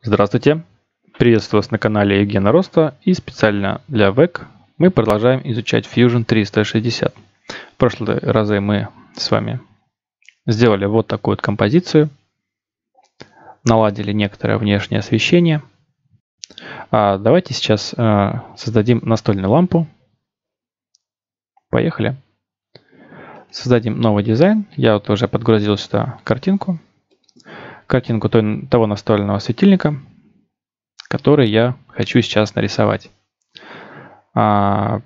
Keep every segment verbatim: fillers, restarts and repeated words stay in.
Здравствуйте! Приветствую вас на канале Евгена Роста, и специально для век мы продолжаем изучать Fusion триста шестьдесят. В прошлые разы мы с вами сделали вот такую вот композицию, наладили некоторое внешнее освещение. А давайте сейчас э, создадим настольную лампу. Поехали! Создадим новый дизайн. Я вот уже подгрузил сюда картинку. Картинку того настольного светильника, который я хочу сейчас нарисовать. А,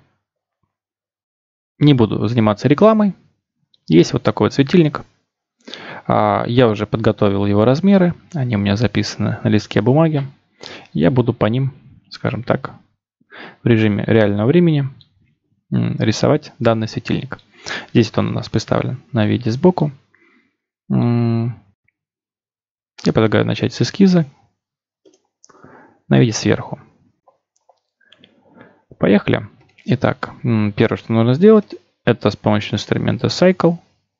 не буду заниматься рекламой. Есть вот такой вот светильник. А, я уже подготовил его размеры. Они у меня записаны на листке бумаги. Я буду по ним, скажем так, в режиме реального времени рисовать данный светильник. Здесь вот он у нас представлен на виде сбоку. Я предлагаю начать с эскиза на виде сверху. Поехали. Итак, первое, что нужно сделать, это с помощью инструмента Cycle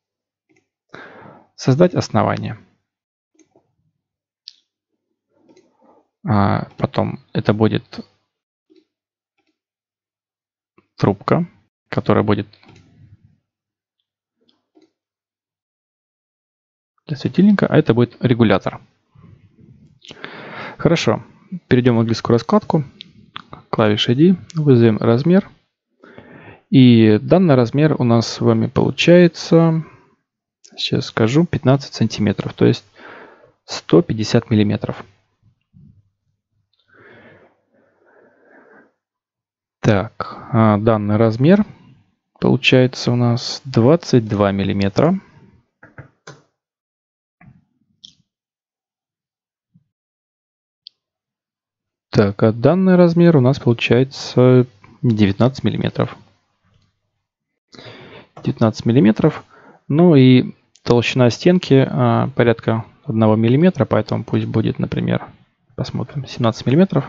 создать основание. А потом это будет трубка, которая будет для светильника, а это будет регулятор. Хорошо. Перейдем в английскую раскладку. Клавиша D. Вызовем размер. И данный размер у нас с вами получается, сейчас скажу, пятнадцать сантиметров, то есть сто пятьдесят миллиметров. Так, данный размер получается у нас двадцать два миллиметра. Так, а данный размер у нас получается девятнадцать миллиметров. девятнадцать миллиметров. Ну и толщина стенки а, порядка одного миллиметра, поэтому пусть будет, например, посмотрим, семнадцать миллиметров.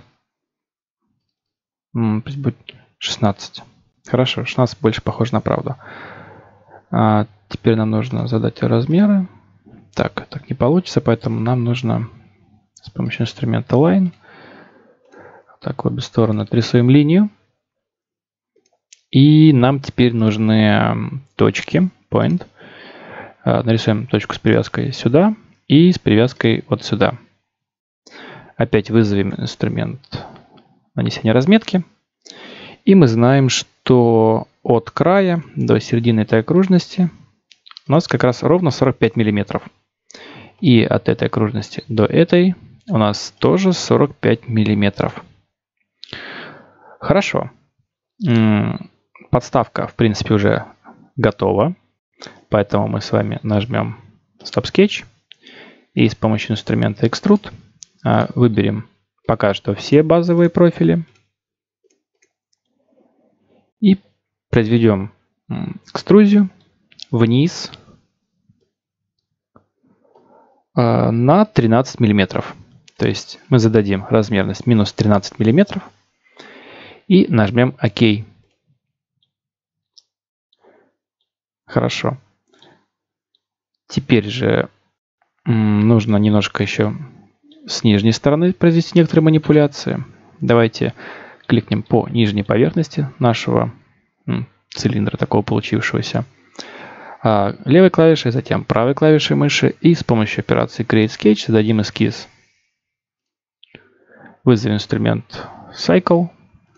М, пусть будет шестнадцать. Хорошо, шестнадцать больше похоже на правду. А, теперь нам нужно задать размеры. Так, так не получится, поэтому нам нужно с помощью инструмента Line. Так, в обе стороны отрисуем линию. И нам теперь нужны точки, point. Нарисуем точку с привязкой сюда и с привязкой вот сюда. Опять вызовем инструмент нанесения разметки. И мы знаем, что от края до середины этой окружности у нас как раз ровно сорок пять миллиметров. И от этой окружности до этой у нас тоже сорок пять миллиметров. Хорошо. Подставка, в принципе, уже готова. Поэтому мы с вами нажмем Stop Sketch. И с помощью инструмента Extrude выберем пока что все базовые профили. И произведем экструзию вниз на тринадцать миллиметров. То есть мы зададим размерность минус тринадцать миллиметров. И нажмем ОК. Хорошо. Теперь же нужно немножко еще с нижней стороны произвести некоторые манипуляции. Давайте кликнем по нижней поверхности нашего цилиндра, такого получившегося. Левой клавишей, затем правой клавишей мыши. И с помощью операции Create Sketch зададим эскиз. Вызовем инструмент Cycle.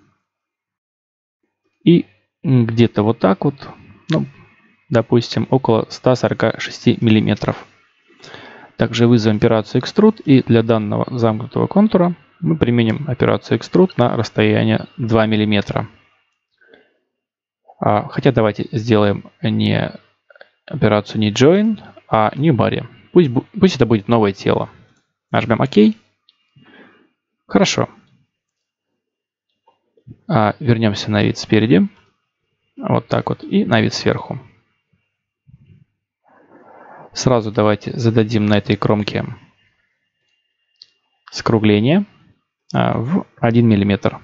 И где-то вот так вот, ну, допустим, около ста сорока шести миллиметров. Также вызовем операцию Extrude, и для данного замкнутого контура мы применим операцию Extrude на расстояние два миллиметра. А, хотя давайте сделаем не операцию не Join, а New Body. Пусть, пусть это будет новое тело. Нажмем ОК. Хорошо. А, вернемся на вид спереди. Вот так вот. И на вид сверху. Сразу давайте зададим на этой кромке скругление а, в один миллиметр.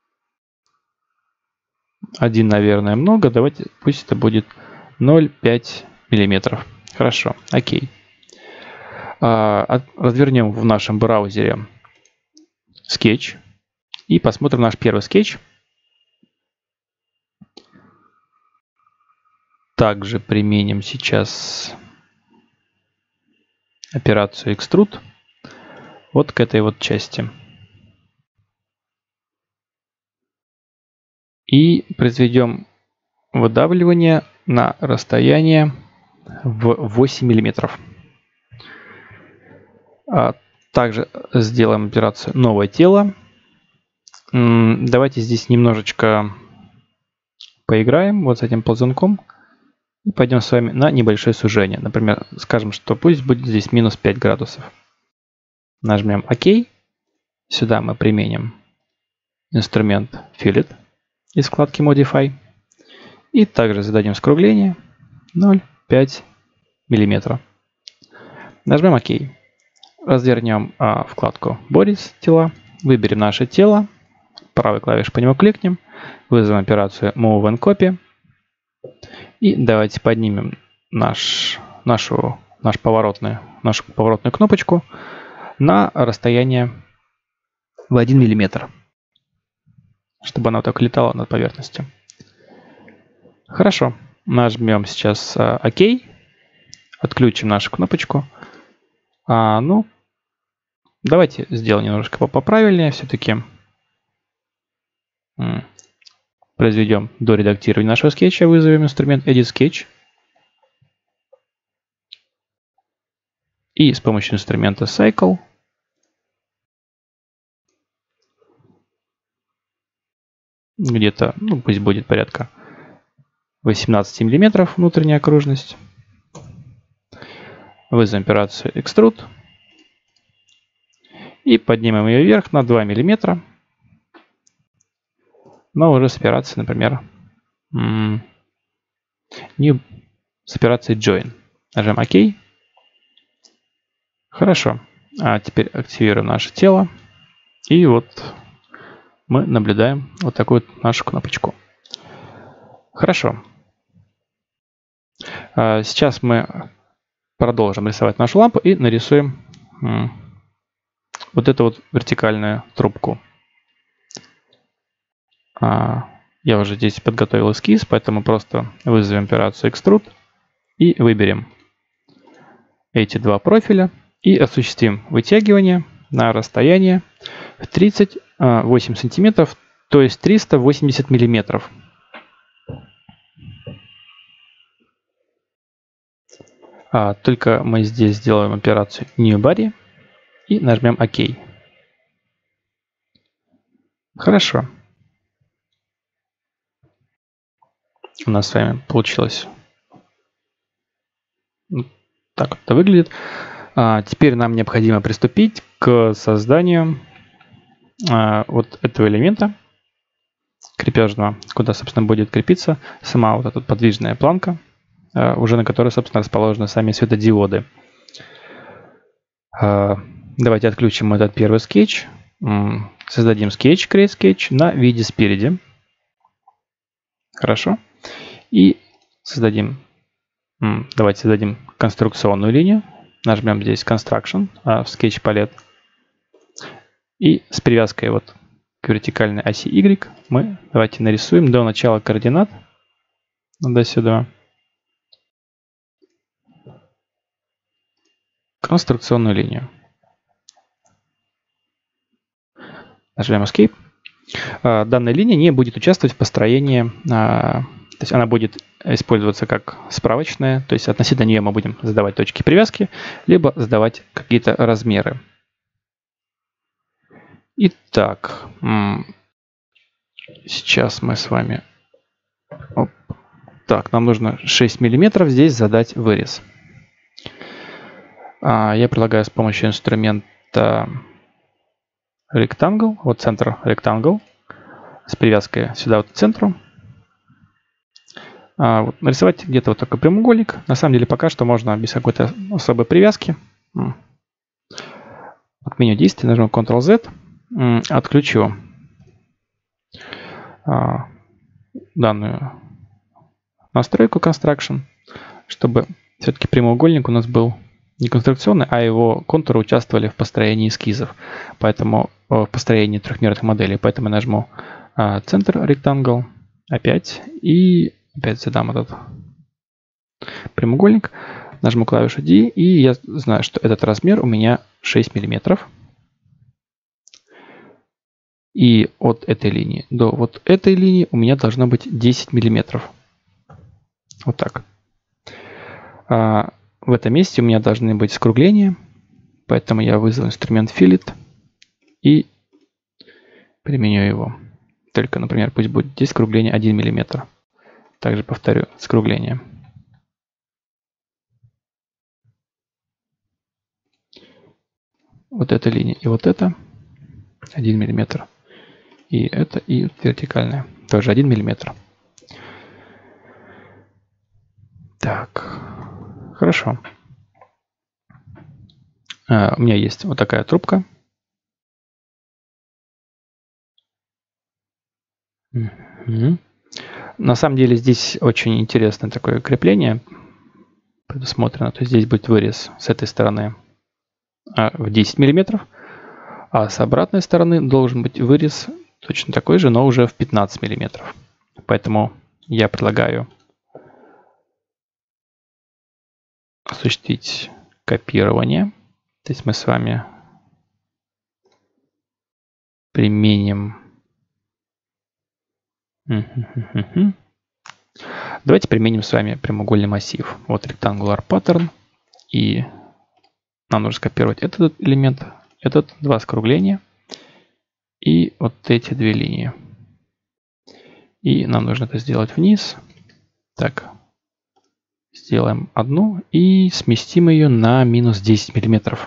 один, наверное, много. Давайте, пусть это будет ноль целых пять десятых миллиметров. Хорошо. Окей. А, развернем в нашем браузере скетч и посмотрим наш первый скетч. Также применим сейчас операцию Extrude вот к этой вот части. И произведем выдавливание на расстояние в восемь миллиметров. А также сделаем операцию новое тело. Давайте здесь немножечко поиграем вот с этим ползунком. И пойдем с вами на небольшое сужение. Например, скажем, что пусть будет здесь минус пять градусов. Нажмем ОК. Сюда мы применим инструмент Fillet из вкладки Modify. И также зададим скругление ноль целых пять десятых миллиметра. Нажмем ОК. Развернем а, вкладку Bodies, тела. Выберем наше тело. Правой клавишей по нему кликнем. Вызовем операцию Move and Copy. И давайте поднимем наш, нашу, наш поворотную, нашу поворотную кнопочку на расстояние в один миллиметр, чтобы она вот так летала над поверхностью. Хорошо. Нажмем сейчас а, ОК. Отключим нашу кнопочку. А, ну, давайте сделаем немножко поправильнее все-таки. Произведем до редактирования нашего скетча, вызовем инструмент Edit Sketch. И с помощью инструмента Cycle где-то, ну пусть будет порядка восемнадцать миллиметров внутренняя окружность. Вызовем операцию Extrude. И поднимем ее вверх на два миллиметра. Но уже с операцией, например, не с операцией Join. Нажмем ОК. Хорошо. А теперь активируем наше тело. И вот мы наблюдаем вот такую вот нашу кнопочку. Хорошо. А сейчас мы продолжим рисовать нашу лампу и нарисуем вот эту вот вертикальную трубку. Я уже здесь подготовил эскиз, поэтому просто вызовем операцию Extrude и выберем эти два профиля и осуществим вытягивание на расстояние в тридцать восемь сантиметров, то есть триста восемьдесят миллиметров. А, только мы здесь сделаем операцию New Body и нажмем ОК. Хорошо. У нас с вами получилось. Так вот это выглядит. А, теперь нам необходимо приступить к созданию а, вот этого элемента крепежного, куда, собственно, будет крепиться сама вот эта подвижная планка, а, уже на которой, собственно, расположены сами светодиоды. А, давайте отключим этот первый скетч. Создадим скетч, Create Sketch на виде спереди. Хорошо. И создадим, давайте создадим конструкционную линию. Нажмем здесь Construction в Sketch Palette. И с привязкой вот к вертикальной оси Y мы давайте нарисуем до начала координат до сюда конструкционную линию. Нажмем Escape. Данная линия не будет участвовать в построении, то есть она будет использоваться как справочная, то есть относительно нее мы будем задавать точки привязки, либо задавать какие-то размеры. Итак, сейчас мы с вами... Оп. Так, нам нужно шесть миллиметров здесь задать вырез. Я предлагаю с помощью инструмента Rectangle, вот центр Rectangle, с привязкой сюда вот к центру. А, вот, нарисовать где-то вот такой прямоугольник. На самом деле пока что можно без какой-то особой привязки. От меню действий нажму контрол зет, отключу а, данную настройку Construction, чтобы все-таки прямоугольник у нас был не конструкционный, а его контуры участвовали в построении эскизов, поэтому в построении трехмерных моделей. Поэтому я нажму центр Rectangle опять и опять задам этот прямоугольник, нажму клавишу D, и я знаю, что этот размер у меня шесть миллиметров. И от этой линии до вот этой линии у меня должно быть десять миллиметров. Вот так. А в этом месте у меня должны быть скругления, поэтому я вызову инструмент Fillet и применю его. Только, например, пусть будет здесь скругление один миллиметр. Также повторю скругление. Вот эта линия и вот это один миллиметр. И это, и вертикальная. Тоже один миллиметр. Так. Хорошо. А, у меня есть вот такая трубка. Угу. На самом деле здесь очень интересное такое крепление предусмотрено. То есть здесь будет вырез с этой стороны в десять миллиметров, а с обратной стороны должен быть вырез точно такой же, но уже в пятнадцать миллиметров. Поэтому я предлагаю осуществить копирование. То есть мы с вами применим... Давайте применим с вами прямоугольный массив. Вот Rectangular Pattern. И нам нужно скопировать этот элемент, этот, два скругления и вот эти две линии. И нам нужно это сделать вниз. Так, сделаем одну и сместим ее на минус десять миллиметров.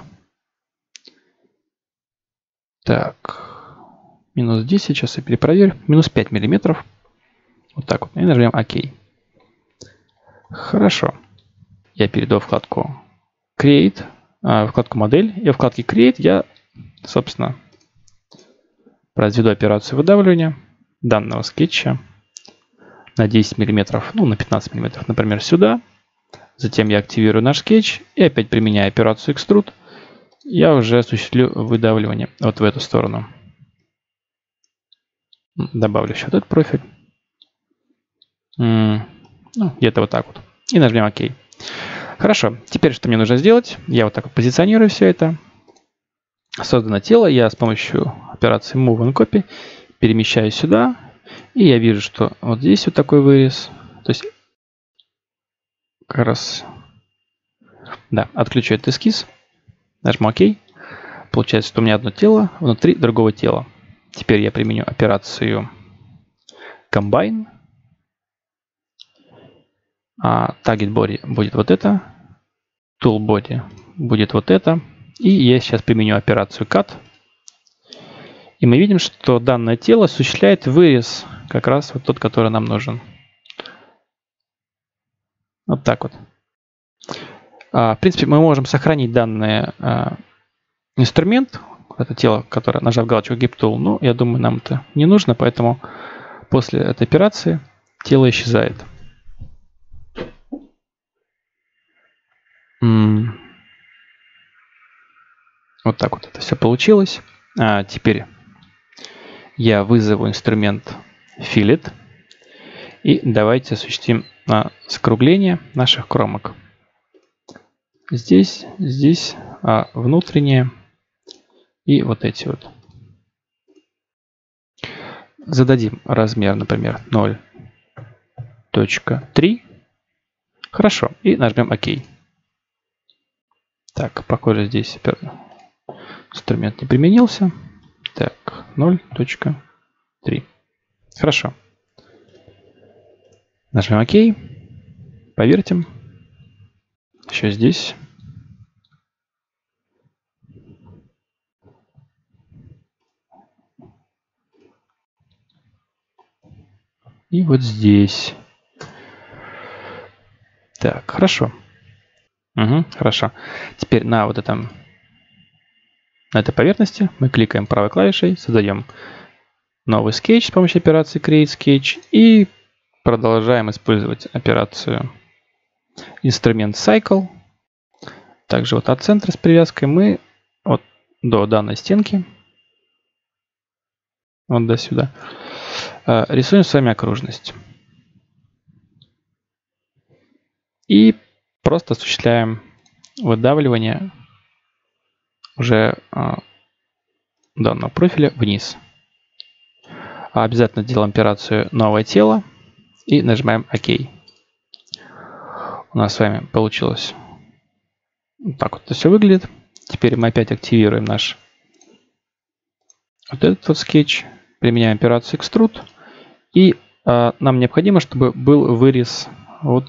Так, минус десять, сейчас я перепроверю, минус пять миллиметров. Вот так вот. И нажмем ОК. Хорошо. Я перейду в вкладку Create, в вкладку Модель. И в вкладке Create я, собственно, произведу операцию выдавливания данного скетча на десять миллиметров, ну на пятнадцать миллиметров, например, сюда. Затем я активирую наш скетч и опять применяя операцию Extrude, я уже осуществлю выдавливание вот в эту сторону. Добавлю еще этот профиль. Ну, где-то вот так вот. И нажмем ОК. Хорошо. Теперь что мне нужно сделать? Я вот так вот позиционирую все это. Создано тело. Я с помощью операции Move and Copy перемещаю сюда. И я вижу, что вот здесь вот такой вырез. То есть как раз... Да, отключу этот эскиз. Нажму ОК. Получается, что у меня одно тело внутри другого тела. Теперь я применю операцию Combine. А Target Body будет вот это. Tool Body будет вот это. И я сейчас применю операцию Cut. И мы видим, что данное тело осуществляет вырез, как раз вот тот, который нам нужен. Вот так вот. А, в принципе, мы можем сохранить данный а, инструмент, это тело, которое, нажав галочку Gap Tool, но я думаю, нам это не нужно, поэтому после этой операции тело исчезает. Вот так вот это все получилось. А теперь я вызову инструмент Fillet. И давайте осуществим а, скругление наших кромок. Здесь, здесь а, внутренние и вот эти вот. Зададим размер, например, ноль точка три. Хорошо. И нажмем ОК. Так, похоже, здесь инструмент не применился. Так, ноль точка три. Хорошо. Нажмем ОК. Повертим. Еще здесь. И вот здесь. Так, хорошо. Угу, хорошо. Теперь на вот этом, на этой поверхности мы кликаем правой клавишей, создаем новый скетч с помощью операции Create Sketch и продолжаем использовать операцию инструмент Cycle также вот от центра с привязкой мы вот до данной стенки, вот до сюда, рисуем с вами окружность. И просто осуществляем выдавливание уже данного профиля вниз. Обязательно делаем операцию «Новое тело» и нажимаем «Ок». У нас с вами получилось вот так вот это все выглядит. Теперь мы опять активируем наш вот этот вот скетч, применяем операцию «Extrude». И а, нам необходимо, чтобы был вырез вот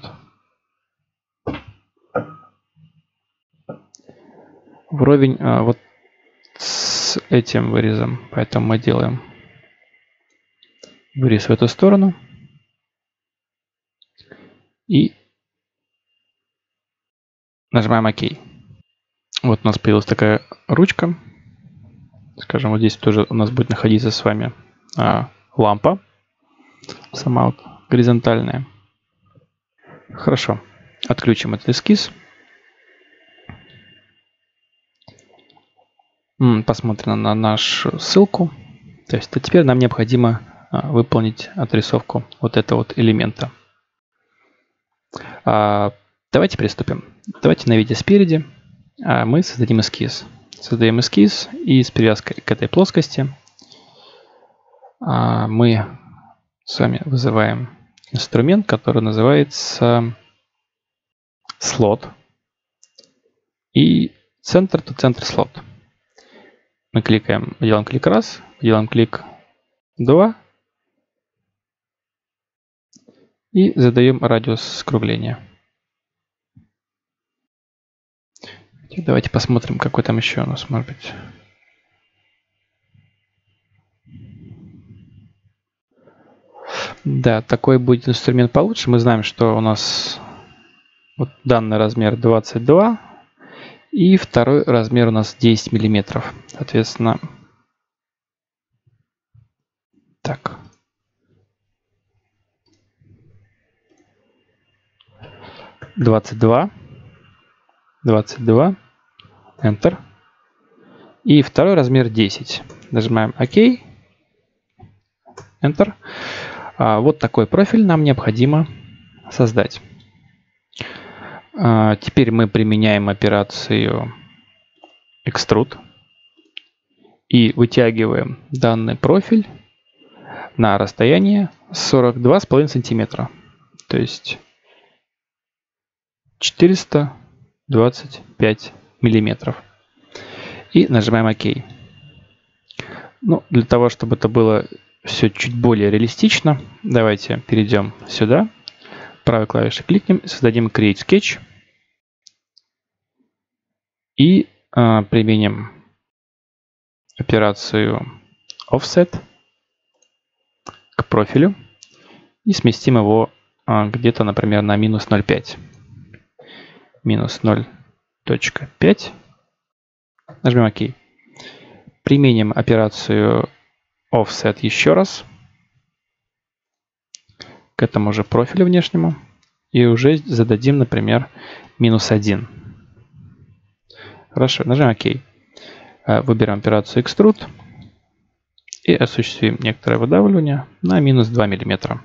вровень а, вот с этим вырезом. Поэтому мы делаем вырез в эту сторону. И нажимаем «Ок». Вот у нас появилась такая ручка. Скажем, вот здесь тоже у нас будет находиться с вами а, лампа. Сама вот горизонтальная. Хорошо. Отключим этот эскиз. Посмотрим на нашу ссылку. То есть а теперь нам необходимо а, выполнить отрисовку вот этого вот элемента. А, давайте приступим. Давайте на виде спереди а мы создадим эскиз. Создаем эскиз, и с привязкой к этой плоскости а, мы с вами вызываем инструмент, который называется слот. И центр to центр слот. Мы кликаем, делаем клик раз, делаем клик два и задаем радиус скругления. Давайте посмотрим, какой там еще у нас может быть. Да, такой будет инструмент получше. Мы знаем, что у нас вот данный размер двадцать два и второй размер у нас десять миллиметров. Соответственно, так. двадцать два. двадцать два. Enter. И второй размер десять. Нажимаем ОК. Enter. А, вот такой профиль нам необходимо создать. А, теперь мы применяем операцию Extrude и вытягиваем данный профиль на расстояние сорок два с половиной сантиметра. То есть четыреста двадцать пять миллиметров. И нажимаем ОК. Ну, для того, чтобы это было все чуть более реалистично, давайте перейдем сюда. Правой клавишей кликнем, создадим Create Sketch. И э, применим операцию Offset к профилю. И сместим его э, где-то, например, на минус ноль целых пять десятых. Минус ноль целых пять десятых. Нажмем ОК. Применим операцию Offset еще раз к этому же профилю внешнему. И уже зададим, например, минус один. Хорошо, нажмем ОК. Выбираем операцию Extrude. И осуществим некоторое выдавливание на минус два миллиметра.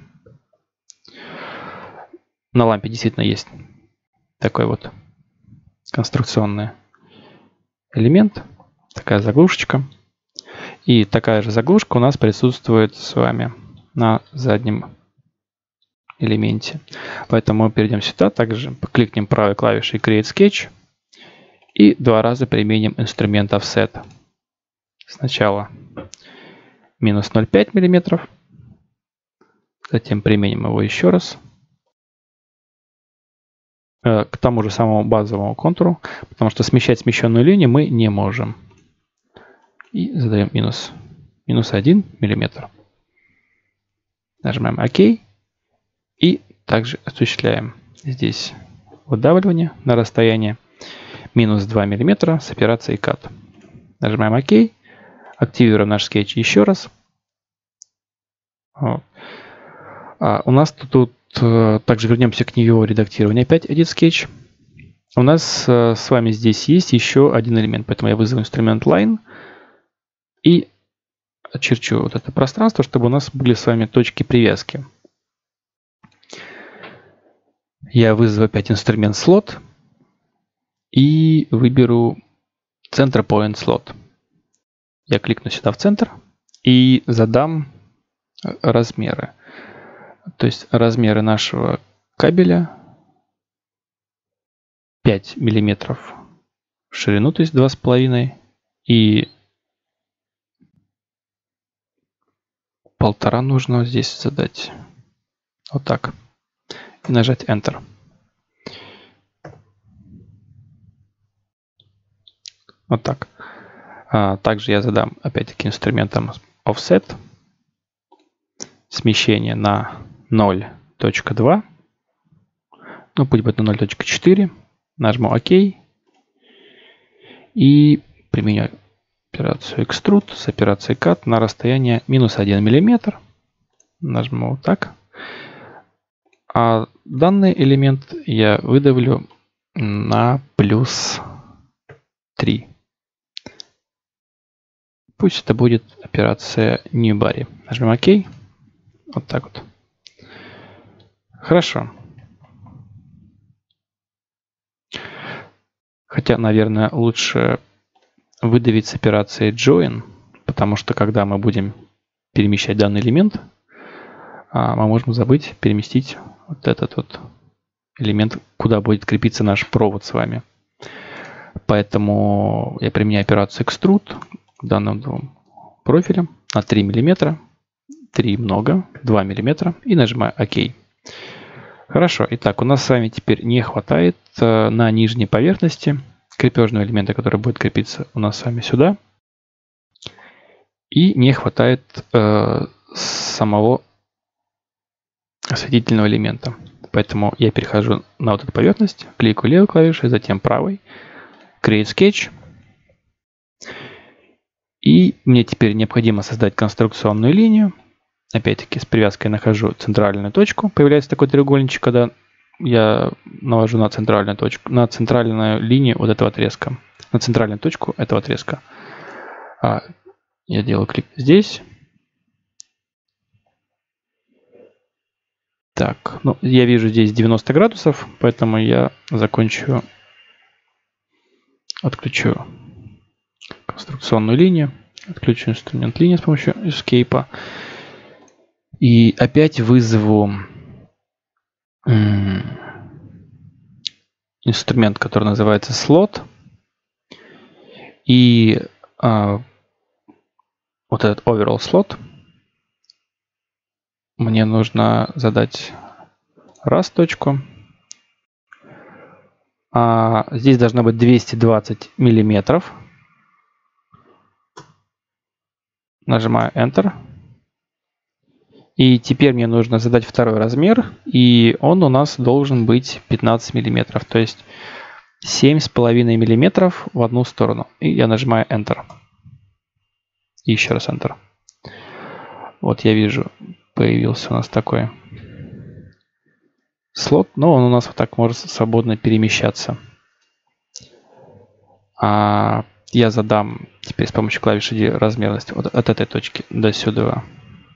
На лампе действительно есть такой вот конструкционный элемент. Такая заглушечка. И такая же заглушка у нас присутствует с вами на заднем элементе. Поэтому мы перейдем сюда, также кликнем правой клавишей Create Sketch и два раза применим инструмент Offset. Сначала минус ноль целых пять десятых миллиметров, затем применим его еще раз к тому же самому базовому контуру, потому что смещать смещенную линию мы не можем. И задаем минус, минус один миллиметр. Нажимаем ОК. И также осуществляем здесь выдавливание на расстояние минус два миллиметра с операцией Cut. Нажимаем ОК. Активируем наш скетч еще раз. Вот. А у нас тут, тут также вернемся к нее редактирования. Опять Edit Sketch. у нас э, с вами здесь есть еще один элемент, поэтому я вызову инструмент line и очерчу вот это пространство, чтобы у нас были с вами точки привязки. Я вызову опять инструмент slot и выберу center point slot. Я кликну сюда в центр и задам размеры. То есть размеры нашего кабеля пять миллиметров в ширину, то есть два с половиной, и полтора нужно здесь задать. Вот так. И нажать Enter. Вот так. А, также я задам опять-таки инструментом Offset. Смещение на ноль точка два. Ну, пусть будет на ноль точка четыре. Нажму ОК. И применю операцию Extrude с операцией Cut на расстояние минус один миллиметр. Нажму вот так. А данный элемент я выдавлю на плюс три. Пусть это будет операция Newbody. Нажмем ОК. Вот так вот. Хорошо. Хотя, наверное, лучше выдавить с операцией Join, потому что когда мы будем перемещать данный элемент, мы можем забыть переместить вот этот вот элемент, куда будет крепиться наш провод с вами. Поэтому я применяю операцию Extrude к данным двум профилям на три миллиметра. три много, два миллиметра. И нажимаю ОК. Хорошо. Итак, у нас с вами теперь не хватает э, на нижней поверхности крепежного элемента, который будет крепиться у нас с вами сюда. И не хватает э, самого осветительного элемента. Поэтому я перехожу на вот эту поверхность, кликаю левой клавишей, затем правой, Create Sketch. И мне теперь необходимо создать конструкционную линию. Опять-таки с привязкой нахожу центральную точку. Появляется такой треугольничек, когда я навожу на центральную точку, на центральную линию вот этого отрезка, на центральную точку этого отрезка. Я делаю клик здесь. Так, ну, я вижу здесь девяносто градусов, поэтому я закончу, отключу конструкционную линию, отключу инструмент линии с помощью Escape. И опять вызову инструмент, который называется Slot. И а, вот этот Overall Slot мне нужно задать раз точку. А здесь должно быть двести двадцать миллиметров. Нажимаю Enter. И теперь мне нужно задать второй размер, и он у нас должен быть пятнадцать миллиметров, то есть семь с половиной миллиметров в одну сторону. И я нажимаю Enter. И еще раз Enter. Вот я вижу, появился у нас такой слот, но он у нас вот так может свободно перемещаться. А я задам теперь с помощью клавиши размерность вот от этой точки до сюда.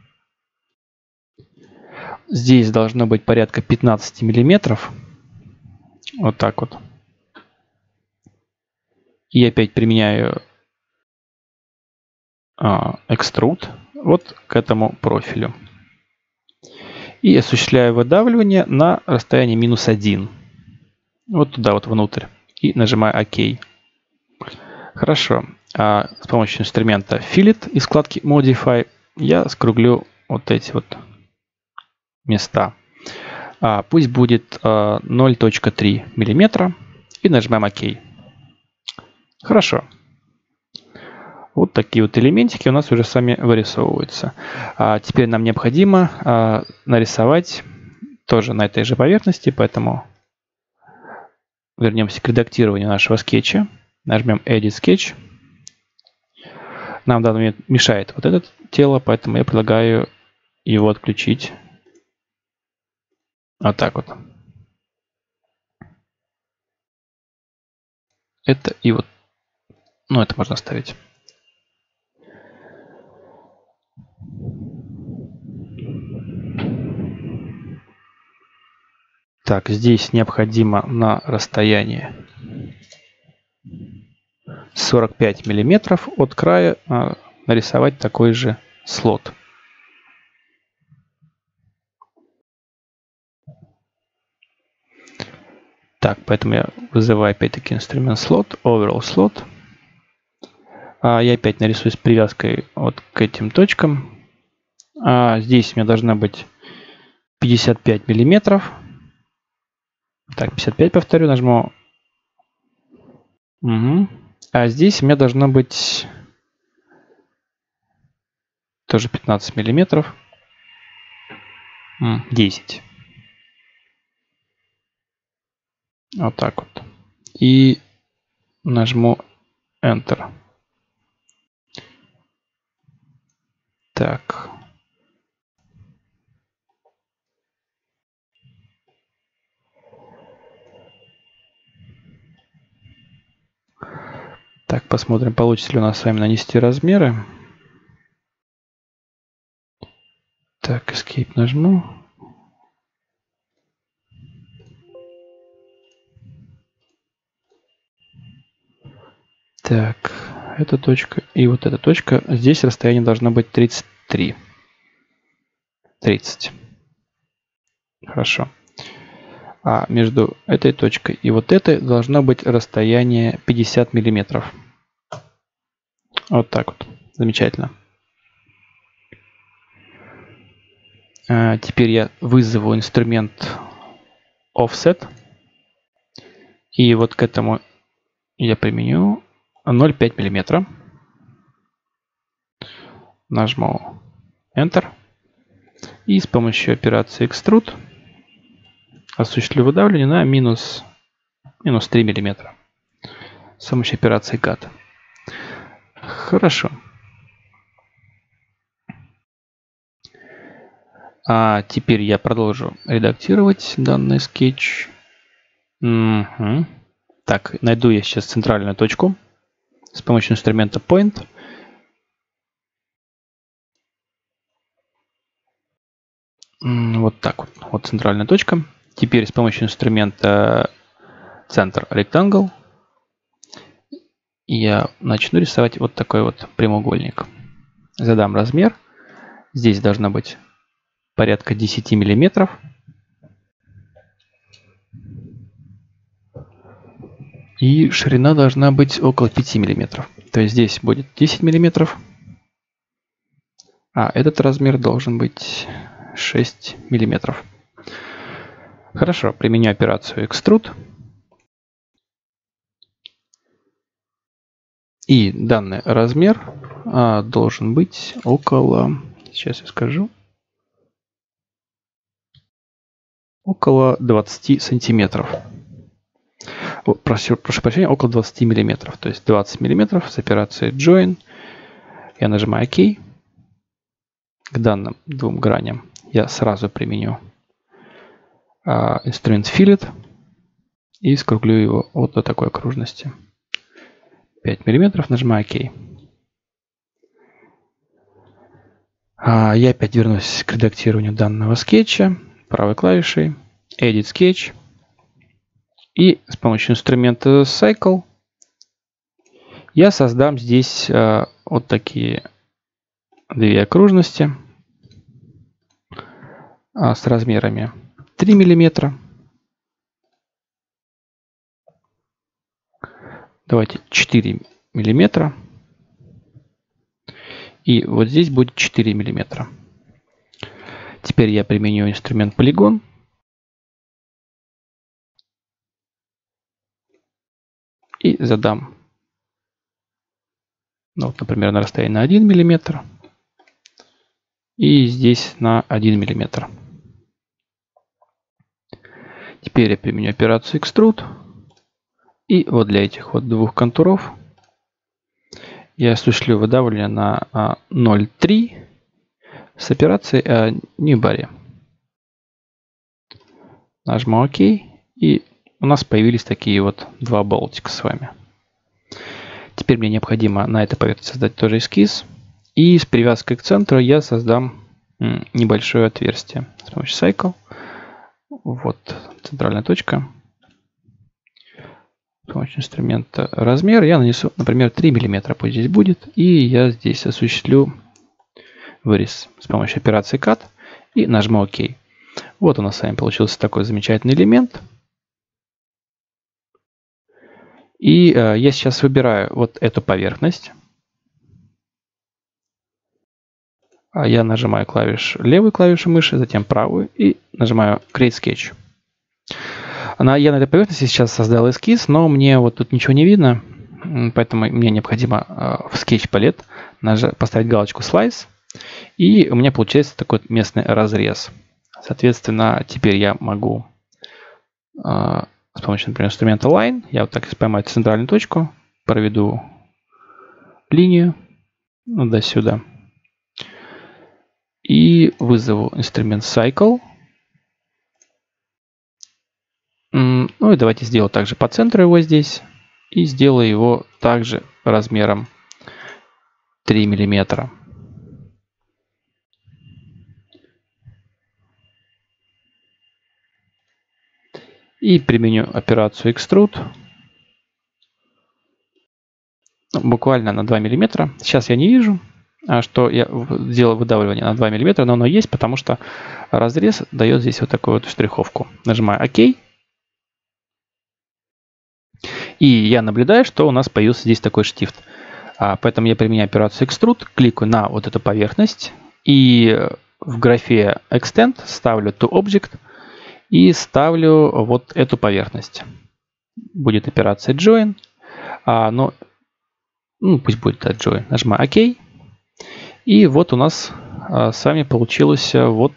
Здесь должно быть порядка пятнадцать миллиметров. Вот так вот. И опять применяю а, Extrude вот к этому профилю. И осуществляю выдавливание на расстоянии минус один. Вот туда вот внутрь. И нажимаю ОК. Хорошо. А с помощью инструмента Fillet из вкладки Modify я скруглю вот эти вот места. А, пусть будет а, ноль точка три миллиметра. И нажимаем ОК. Хорошо. Вот такие вот элементики у нас уже сами вырисовываются. А теперь нам необходимо а, нарисовать тоже на этой же поверхности, поэтому вернемся к редактированию нашего скетча. Нажмем Edit Sketch. Нам в данный момент мешает вот это тело, поэтому я предлагаю его отключить. Вот так вот. это и вот, ну это можно оставить. Так, здесь необходимо на расстоянии сорок пять миллиметров от края а, нарисовать такой же слот. Так, поэтому я вызываю опять-таки инструмент слот, overall slot. А я опять нарисую с привязкой вот к этим точкам. А здесь у меня должна быть пятьдесят пять миллиметров. Так, пятьдесят пять повторю, нажму. Угу. А здесь у меня должно быть тоже пятнадцать миллиметров. десять. Вот так вот. И нажму Enter. Так. Так, посмотрим, получится ли у нас с вами нанести размеры. Так, Escape нажму. Так, эта точка и вот эта точка. Здесь расстояние должно быть тридцать три. тридцать. Хорошо. А между этой точкой и вот этой должно быть расстояние пятьдесят миллиметров. Вот так вот. Замечательно. А теперь я вызову инструмент Offset. И вот к этому я применю ноль целых пять десятых миллиметра. Нажму Enter. И с помощью операции Extrude осуществлю выдавливание на минус, минус три миллиметра. С помощью операции Cut. Хорошо. А теперь я продолжу редактировать данный скетч. Угу. Так, найду я сейчас центральную точку с помощью инструмента Point. Вот так вот. Вот центральная точка. Теперь с помощью инструмента Center Rectangle я начну рисовать вот такой вот прямоугольник. Задам размер. Здесь должно быть порядка десять миллиметров. И ширина должна быть около пяти миллиметров. То есть здесь будет десять миллиметров. А этот размер должен быть шесть миллиметров. Хорошо, применю операцию Extrude. И данный размер а, должен быть около, сейчас я скажу, около двадцати сантиметров. О, прошу, прошу прощения, около двадцати миллиметров. То есть двадцать миллиметров с операцией Join. Я нажимаю ОК. К данным двум граням я сразу применю а, инструмент Fillet и скруглю его вот до такой окружности. пять миллиметров, нажимаю ОК. А, я опять вернусь к редактированию данного скетча. Правой клавишей Edit Sketch. И с помощью инструмента Cycle я создам здесь а, вот такие две окружности а, с размерами три миллиметра. Давайте четыре миллиметра. И вот здесь будет четыре миллиметра. Теперь я применю инструмент полигон. И задам, ну, вот, например, на расстоянии на один миллиметр. И здесь на один миллиметр. Теперь я применю операцию Extrude. И вот для этих вот двух контуров я осуществлю выдавливание на ноль целых три с операцией New Barrier. Нажму ОК. И у нас появились такие вот два болтика с вами. Теперь мне необходимо на этой поверхности создать тоже эскиз. И с привязкой к центру я создам небольшое отверстие с помощью Cycle. Вот центральная точка. С помощью инструмента размер я нанесу, например, три миллиметра пусть здесь будет. И я здесь осуществлю вырез с помощью операции Cut и нажму ОК. Вот у нас с вами получился такой замечательный элемент. И э, я сейчас выбираю вот эту поверхность. Я нажимаю клавишу, левую клавишу мыши, затем правую и нажимаю Create Sketch. Она, я на этой поверхности сейчас создал эскиз, но мне вот тут ничего не видно, поэтому мне необходимо э, в Sketch Palette нажать, поставить галочку Slice, и у меня получается такой местный разрез. Соответственно, теперь я могу э, с помощью, например, инструмента Line, я вот так поймаю центральную точку, проведу линию ну, до сюда. И вызову инструмент Cycle. Ну и давайте сделаю также по центру его здесь. И сделаю его также размером три миллиметра. И применю операцию Extrude. Буквально на два миллиметра. Сейчас я не вижу, что я сделал выдавливание на два миллиметра, но оно есть, потому что разрез дает здесь вот такую вот штриховку. Нажимаю ОК. И я наблюдаю, что у нас появился здесь такой штифт. Поэтому я применяю операцию Extrude, кликаю на вот эту поверхность и в графе Extend ставлю To Object и ставлю вот эту поверхность. Будет операция Join, но ну, пусть будет Join. Нажимаю ОК. И вот у нас с вами получился вот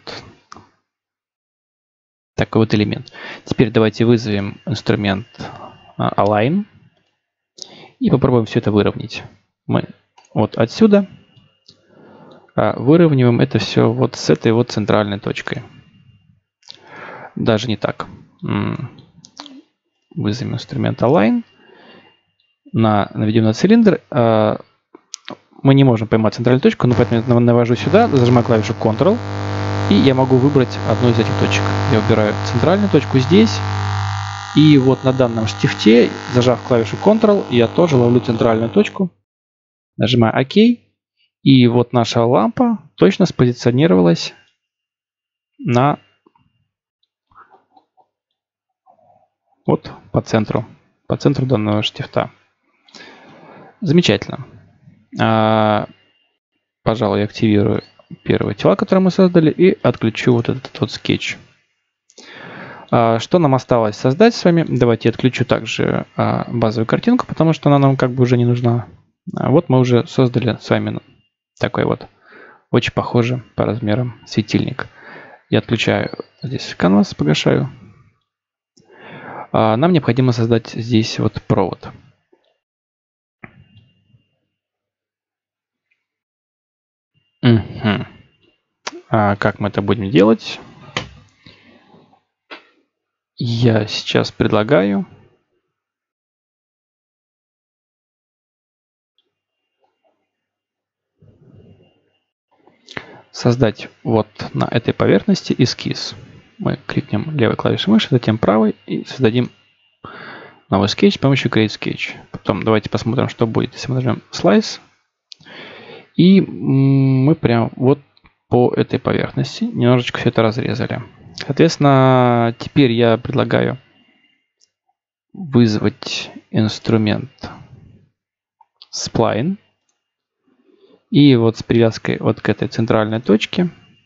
такой вот элемент. Теперь давайте вызовем инструмент Align и попробуем все это выровнять. Мы вот отсюда выравниваем это все вот с этой вот центральной точкой. Даже не так. Вызовем инструмент Align. На, наведем на цилиндр. Мы не можем поймать центральную точку, но поэтому я навожу сюда, зажимаю клавишу Ctrl, и я могу выбрать одну из этих точек. Я выбираю центральную точку здесь. И вот на данном штифте, зажав клавишу Ctrl, я тоже ловлю центральную точку. Нажимаю ОК. И вот наша лампа точно спозиционировалась на вот по центру, по центру данного штифта. Замечательно. А, пожалуй, я активирую первые тела, которые мы создали, и отключу вот этот вот скетч. Что нам осталось создать с вами? Давайте я отключу также базовую картинку, потому что она нам как бы уже не нужна. Вот мы уже создали с вами такой вот очень похожий по размерам светильник. Я отключаю здесь канвас, погашаю. Нам необходимо создать здесь вот провод. Угу. А как мы это будем делать? Я сейчас предлагаю создать вот на этой поверхности эскиз. Мы кликнем левой клавишей мыши, затем правой и создадим новый скетч с помощью Create Sketch. Потом давайте посмотрим, что будет, если мы нажмем Slice. И мы прям вот по этой поверхности немножечко все это разрезали. Соответственно, теперь я предлагаю вызвать инструмент Spline. И вот с привязкой вот к этой центральной точке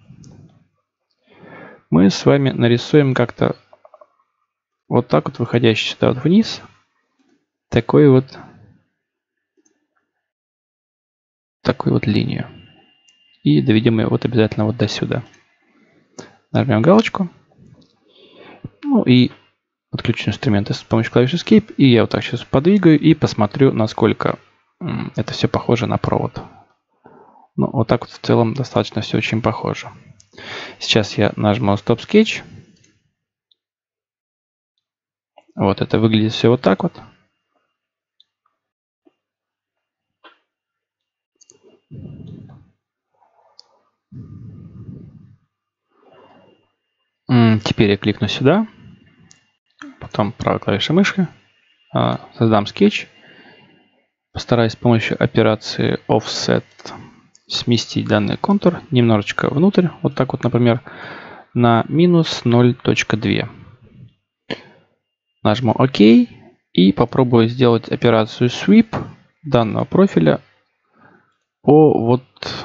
мы с вами нарисуем как-то вот так вот, выходящий сюда вот вниз, такой вот, такую вот линию. И доведем ее вот обязательно вот до сюда. Нажмем галочку. Ну и отключу инструменты с помощью клавиши Escape. И я вот так сейчас подвигаю и посмотрю, насколько это все похоже на провод. Ну, вот так вот в целом достаточно все очень похоже. Сейчас я нажму Stop Sketch. Вот это выглядит все вот так вот. Теперь я кликну сюда, потом правой клавишей мыши, создам скетч, постараюсь с помощью операции Offset сместить данный контур немножечко внутрь, вот так вот, например, на минус ноль точка два. Нажму ОК и попробую сделать операцию Sweep данного профиля по вот,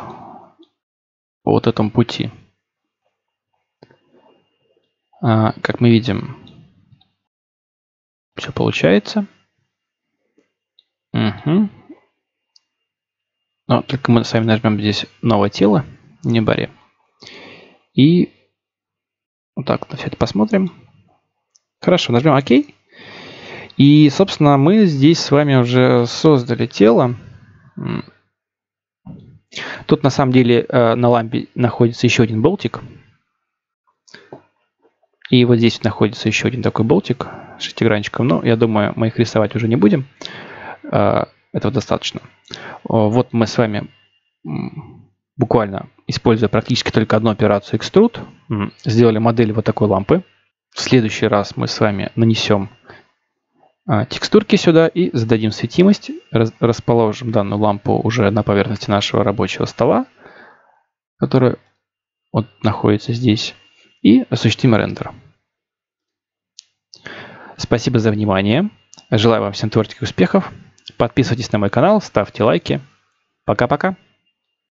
по вот этому пути. А, как мы видим, все получается. Угу. Но только мы с вами нажмем здесь новое тело, не баре. И вот так на все это посмотрим. Хорошо, нажмем ОК. И, собственно, мы здесь с вами уже создали тело. Тут на самом деле на лампе находится еще один болтик. И вот здесь находится еще один такой болтик с шестигранчиком. Но я думаю, мы их рисовать уже не будем. Этого достаточно. Вот мы с вами, буквально используя практически только одну операцию Extrude, сделали модель вот такой лампы. В следующий раз мы с вами нанесем текстурки сюда и зададим светимость. Расположим данную лампу уже на поверхности нашего рабочего стола, который вот находится здесь. И осуществим рендер. Спасибо за внимание. Желаю вам всем творческих успехов. Подписывайтесь на мой канал, ставьте лайки. Пока-пока.